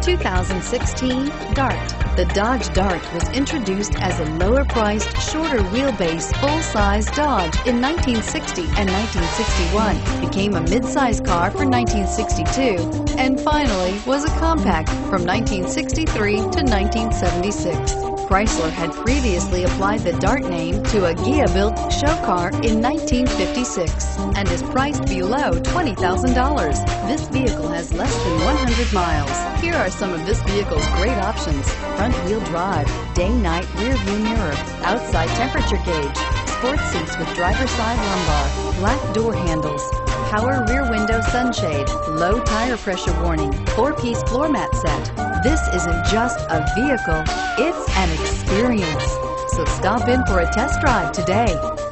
2016 Dart. The Dodge Dart was introduced as a lower-priced, shorter wheelbase, full-size Dodge in 1960 and 1961, became a mid-size car for 1962, and finally was a compact from 1963 to 1976. Chrysler had previously applied the Dart name to a Ghia-built show car in 1956 and is priced below $20,000. This vehicle has less than 100 miles. Here are some of this vehicle's great options: front-wheel drive, day-night rear-view mirror, outside temperature gauge, sports seats with driver's side lumbar, black door handles, power rear window sunshade, low tire pressure warning, 4-piece floor mat set. This isn't just a vehicle, it's an experience. So stop in for a test drive today.